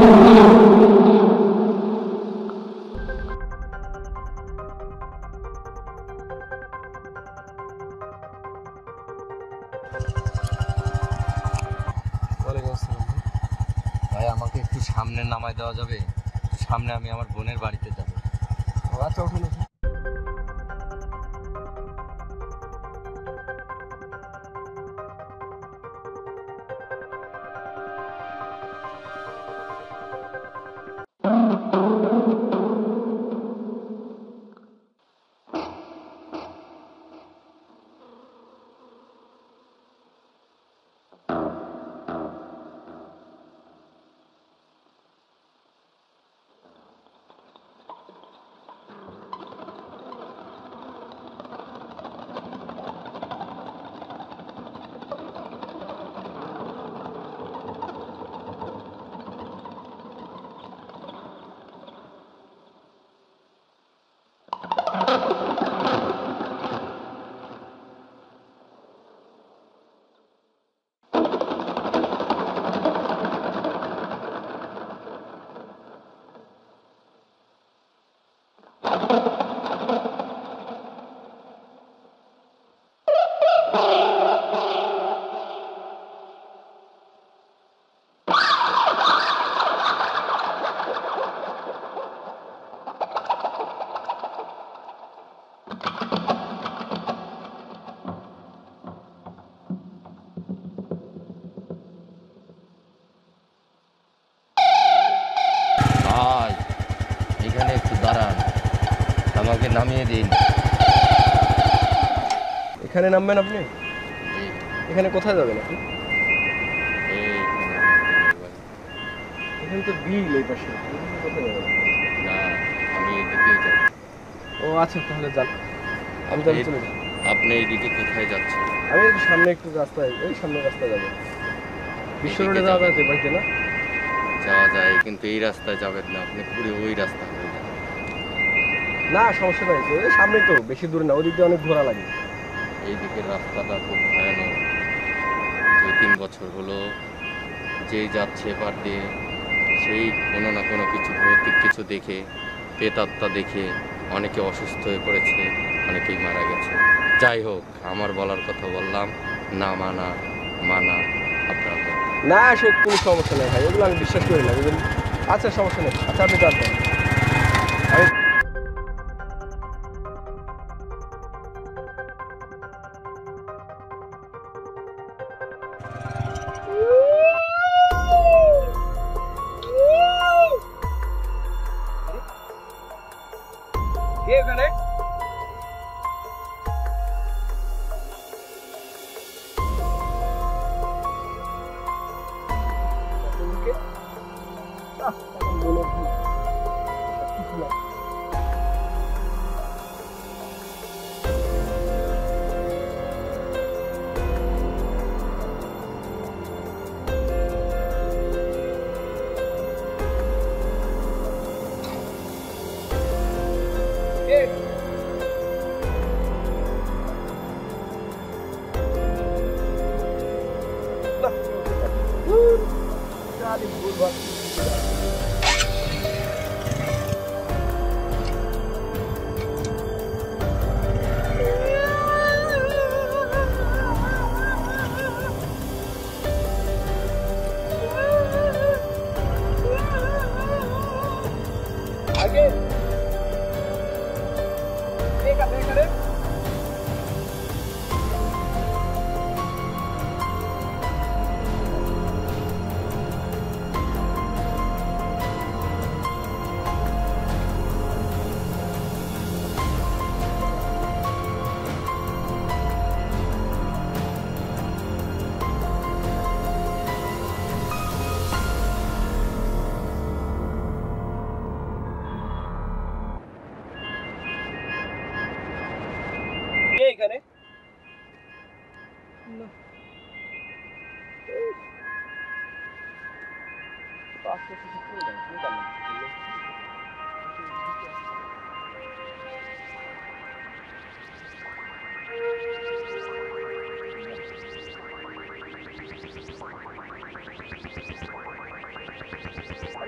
ভাই আমাকে একটু সামনে নামায় দেওয়া যাবে? সামনে আমি আমার বোনের বাড়িতে যাব। আচ্ছা উঠুন। ভাই এখানে একটু দাঁড়ান, আমাকে নামিয়ে দিন। এখানে নামবেন আপনি? এখানে কোথায় যাবেন আপনি? এখানে তো বিল এই পাশে, কোথায় যাবেন? না, আমি এদিকেই যাব। ও আচ্ছা তাহলে যান, আমি তাহলে চলে যাই। আপনি এইদিকে কোথায় যাচ্ছেন? আমি সামনে একটু রাস্তায়, ওই সামনে রাস্তা যাবো। বিশ্ব রোডে যাওয়া যায় বাড়িতে না? যাওয়া যায়, কিন্তু এই রাস্তায় যাবেন না, আপনি ঘুরে ওই রাস্তা হয়ে যান। না সমস্যা নাই, ওই সামনেই তো, বেশি দূরে না, ওদিক দিয়ে অনেক ঘোরা লাগে। এই দিকের রাস্তাটা খুব ভয়ানক। 2-3 বছর হলো যেই যাচ্ছে পার দিয়ে সেই কোনো না কোনো কিছু ভৌতিক কিছু দেখে, প্রেতাত্মা দেখে অনেকে অসুস্থ হয়ে পড়েছে, অনেকেই মারা গেছে। যাই হোক, আমার বলার কথা বললাম, না মানা মানা আপনার কথা। না সব কোনো সমস্যা নেই ভাই, ওগুলো আমি বিশ্বাস করি না বুঝলেন। আচ্ছা সমস্যা নেই, আচ্ছা আপনি জানতেন আমি কে এখানে?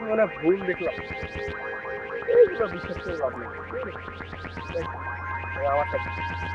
মানে ভুল দেখলাম, এইগুলো বিশ্বাস করে লাভ নেই। আমার সাথে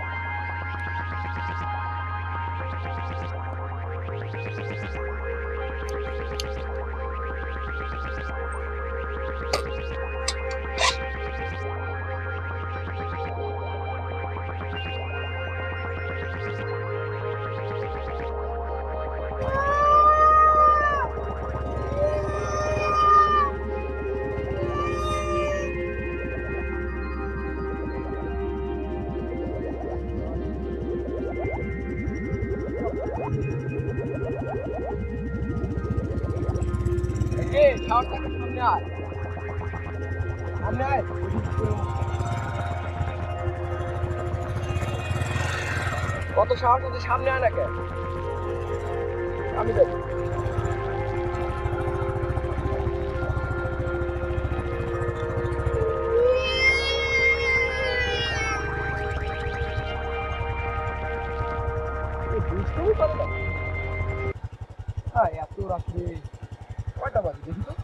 সামনে আয়, সামনে আয়। কত সাহস আছে, সামনে আয় না কেন? আমি যাই। হ্যাঁ, এত রাত্রে কয়টা বাজে দেখি তো?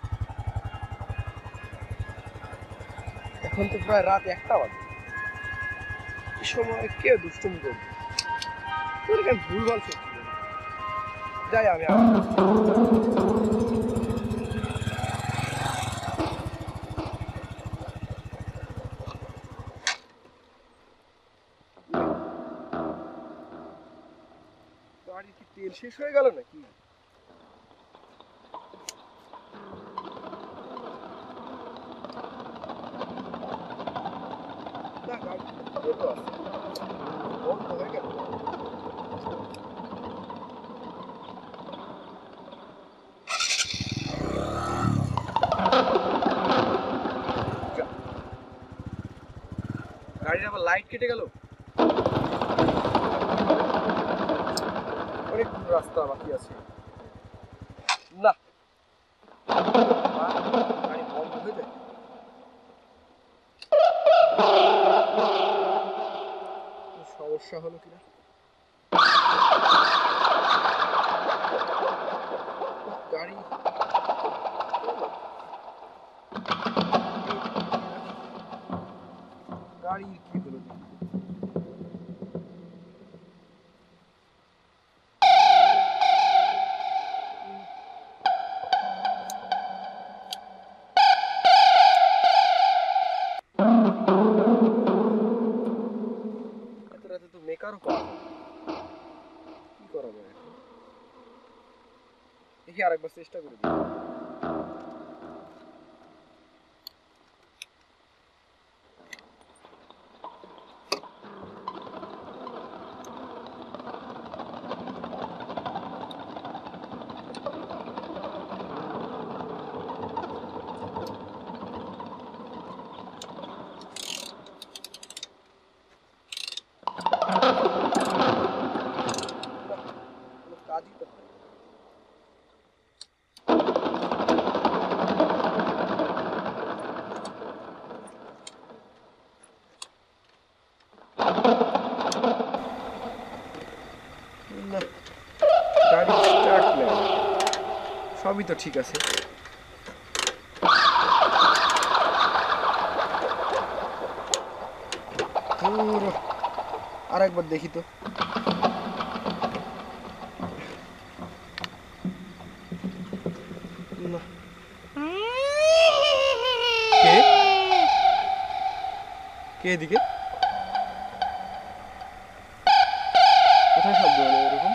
এখন তো প্রায় রাত 1টা বাজে। এই সময় কে দুষ্টুমি করবে? ভুল ভাল যাই আমি। গাড়ির কি তেল শেষ হয়ে গেল নাকি? না, গাড়ি তেলও আছে, বন্ধ হয়ে গেল। গাড়ির আবার লাইট কেটে গেল। অনেক রাস্তা বাকি আছে। না, গাড়ি বন্ধ হয়ে যায়। সমস্যা হলো কিনা? গাড়ি গাড়ির কি হলো? এত রাতে তো মেকারও পাওয়া যায়, কি করা যায় এখন? দেখি আরেকবার চেষ্টা করে দিই। কাজই তো হয়। না, গাড়ি স্টার্ট নেই, সবই তো ঠিক আছে। আর একবার দেখি তো। না, কে কে এদিকে? কোথায় শব্দ হলো এরকম?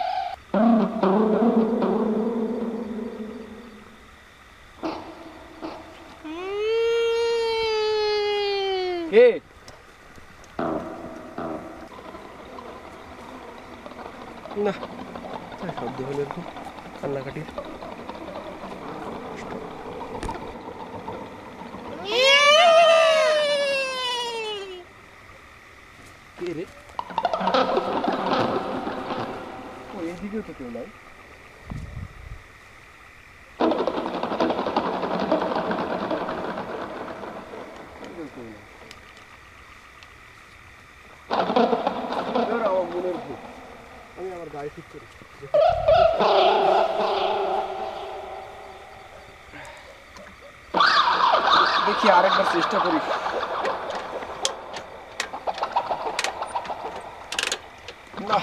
কে? না, কোথায় শব্দ হলো এরকম কান্নাকাটির? কে রে? ও, এদিকেও তো কেউ নাই। আমার মনের ভুল, আমি আমার গাড়ি ঠিক করি। দেখি আরেকবার চেষ্টা করি। না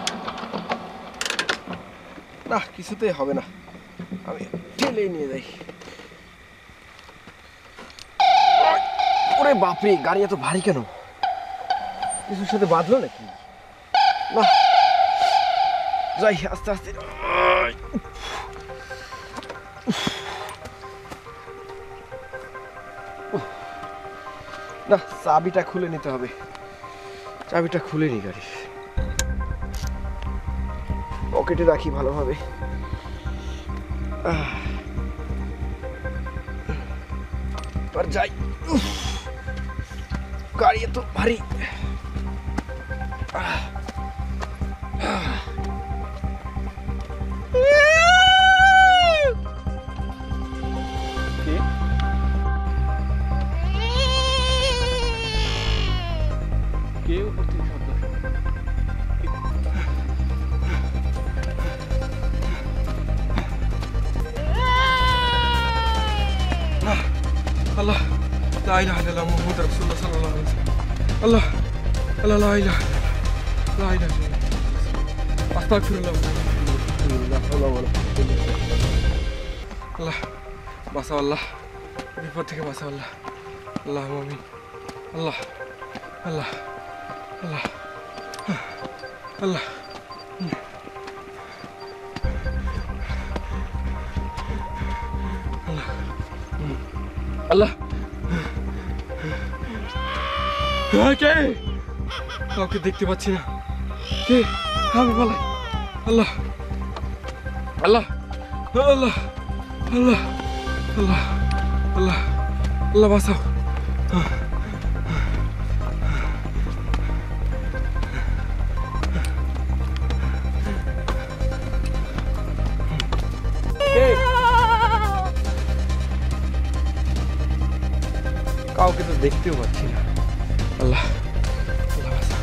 না, কিছুতেই হবে না, আমি ঠেলেই নিয়ে যাই। ওরে বাপরে, গাড়ি এত ভারী কেন? কিছুর সাথে বাঁধলো নাকি? না, যাই আস্তে আস্তে। না, চাবিটা খুলে নিতে হবে। চাবিটা খুলে নি গাড়ির, পকেটে রাখি ভালোভাবে। আর যাই, গাড়ি এত ভারী। কে উপর থেকে শব্দ? আল্লাহ, লা ইলাহা ইল্লাল্লাহ মুহাম্মাদুর রাসূলুল্লাহ সাল্লাল্লাহু আলাইহি ওয়াসাল্লাম। আল্লাহ আল্লাহ, লা ইলাহা ইল্লাল্লাহ, লা ইলাহা ইল্লাল্লাহ, আস্তাগফিরুল্লাহ। আল্লাহ বাঁচাও, আল্লাহ বিপদ থেকে বাঁচাও, আল্লাহ। আল্লাহ আমিন। আল্লাহ আল্লাহ আল্লাহ আল্লাহ। আল্লাহ, কে? কাউকে দেখতে পাচ্ছি না, কে? আমি বলাই। আল্লাহ আল্লাহ আল্লাহ আল্লাহ আল্লাহ আল্লাহ আল্লাহ, বাঁচাও। কাউকে তো দেখতেও পাচ্ছি না। আল্লাহ আল্লাহ, বাঁচাও।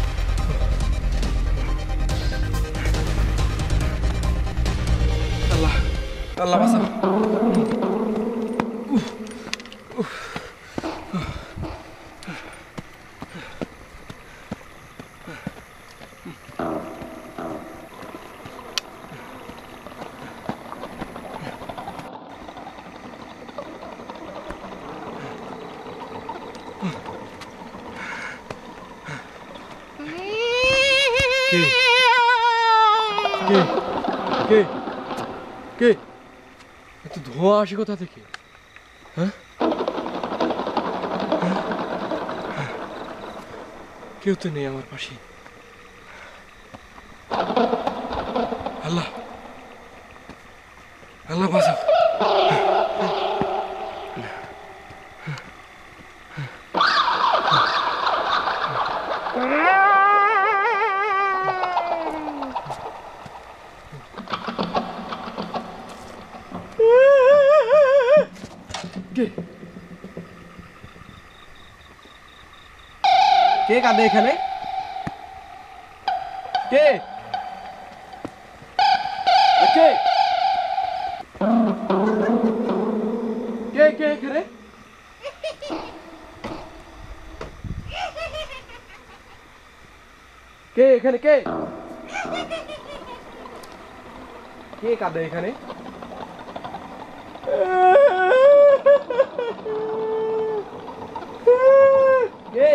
আল্লাহ আল্লাহ, বাঁচাও। কে কে কে? এত ধোঁয়া আসে কোথা থেকে? হ্যাঁ, কেউ তো নেই আমার পাশে। আল্লাহ আল্লাহ, বাঁচাও। কে কে কাঁদে এখানে? কে কে কে কে এখানে? কে এখানে? কে কে কাঁদে এখানে? কে?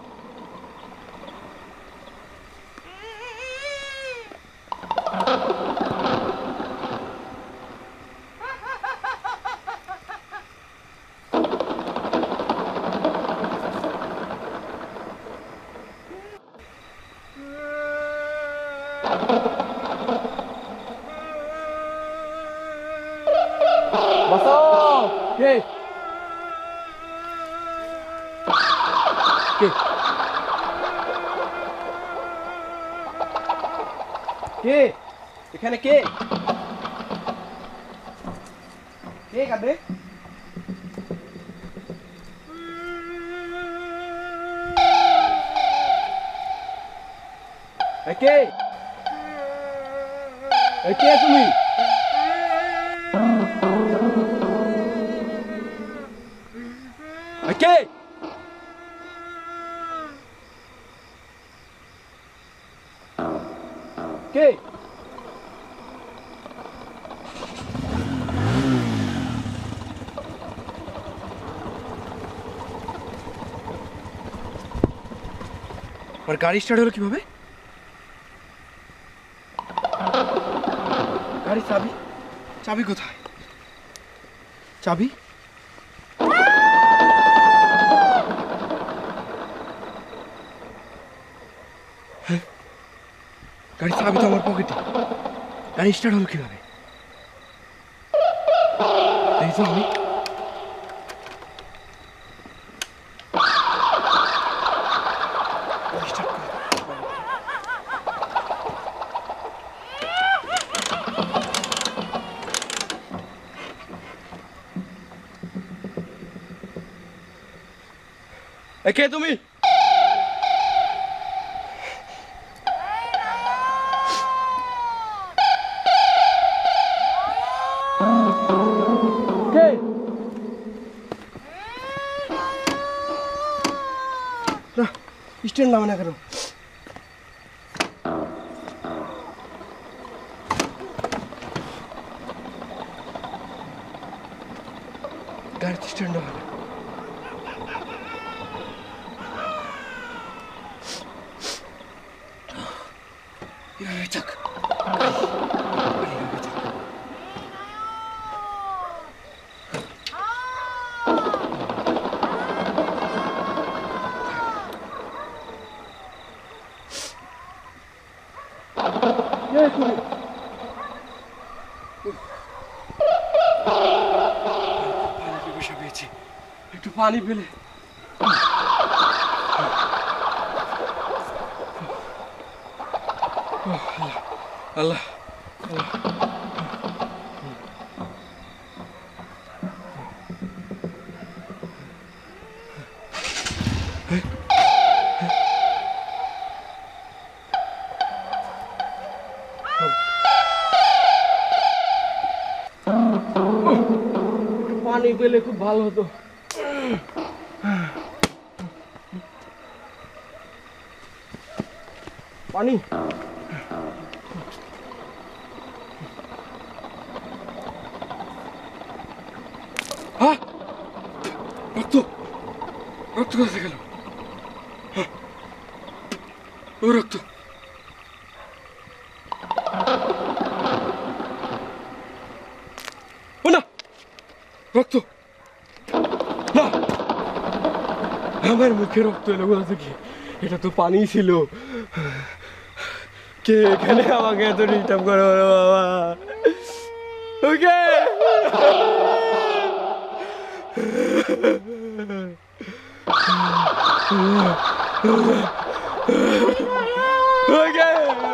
বাঁচাও। কে কে কে এখানে? কে কে কাঁদে? কে কে তুমি? কে? আর গাড়ি স্টার্ট হলো কিভাবে? গাড়ি চাবি, চাবি কোথায়? চাবি? হ্যাঁ, গাড়ি চাবি তো আমার পকেটে। গাড়ি স্টার্ট হলো কিভাবে? এই তো আমি start করে। কে তুমি? কে? না, স্ট্যান্ড নামে না কেন? গাড়িতে স্ট্যান্ড হবে না। থাক, একটু পানি পেলে আল্লাহ আল্লাহ। পানি পেলে খুব ভালো হতো। পানি রক্ত, রক্ত কোথায় গেল? ও রক্ত, ও না, রক্ত না, আমার মুখে রক্ত এলো কোথা থেকে? এটা তো পানি ছিল। কে এখানে আমাকে এত ডিস্টার্ব করো বাবা? ওকে ওকে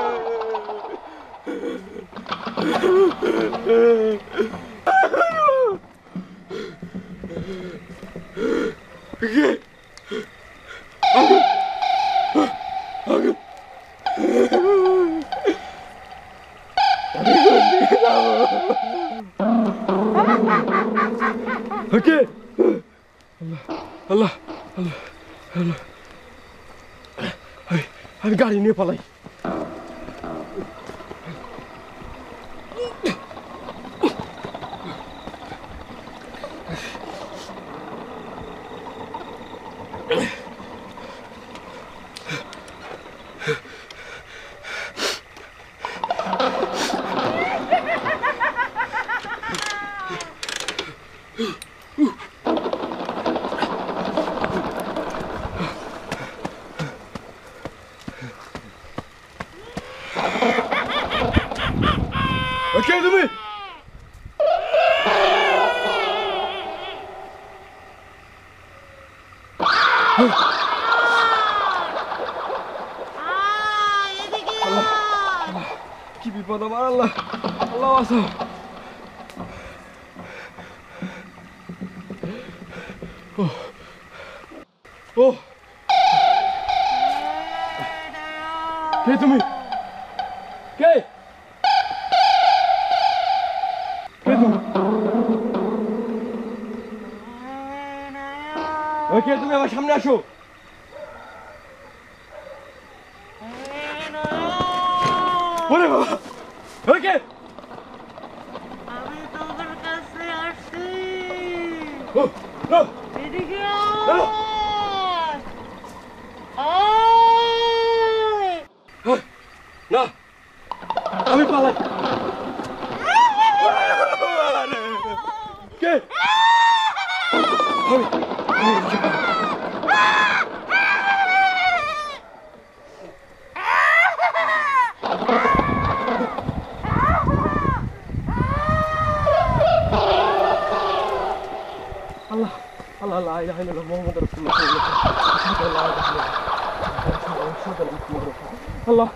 ওকে ওকে আল্লাহ আল্লাহ আল্লাহ, আমি গাড়ি নিয়ে পালাই। ওকে তুমি কি বিপদ আমার, আল্লাহ আল্লাহ বাঁচাও। ও কে তুমি? কে? কে তুমি? কে তুমি? আমার সামনে আসো। ওরে বাবা ওকে আমি তোদের কাছে আসছি ও নো এদিকে নো আয় না আমি পালাই কে আল্লাহ আল্লাহ লা ইলাহা ইল্লাল্লাহ মুহাম্মাদুর রাসূলুল্লাহ আল্লাহ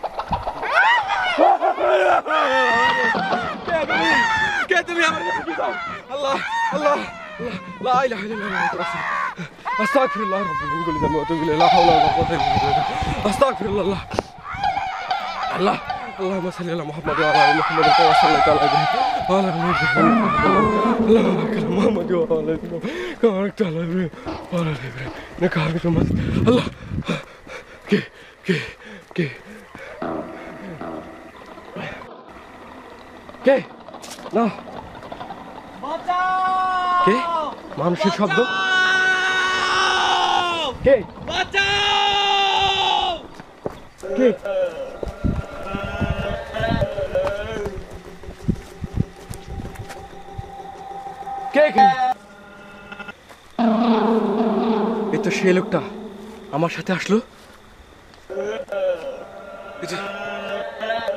কে তুমি আমার কাছে কি চাও আল্লাহ আল্লাহ লা ইলাহা ইল্লাল্লাহ মুহাম্মাদুর রাসূলুল্লাহ আস্তাগফিরুল্লাহ রাব্বুল মিন কুল্লি যামবি ওয়া আতুবু ইলাইহি লা হাওলা ওয়া লা কুওয়াতা ইল্লা বিল্লাহ আস্তাগফিরুল্লাহ আল্লাহ اللهم صل على محمد وعلى ال محمد كما صليت على ابراهيم وعلى ال ابراهيم اللهم بارك على محمد وعلى ال محمد كما باركت على ابراهيم وعلى ال ابراهيم انك حميد مجيد الله কে কে কে কে না বাঁচাও কে মানুষের শব্দ কে বাঁচাও কে কে কে এই তো সেই লোকটা আমার সাথে আসলো এই যে